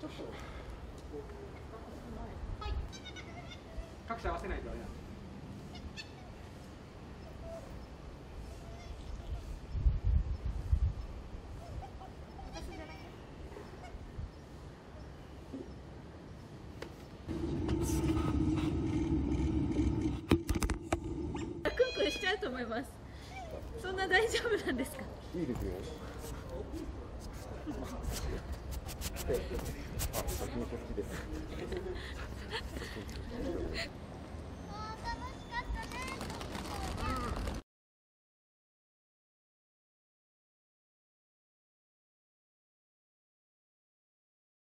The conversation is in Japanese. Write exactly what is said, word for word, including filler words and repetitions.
ちょっと各社合わせないとあれなんで。 クンクンしちゃうと思います。そんな大丈夫なんですか？ いいですよ。あ、先にこっちです。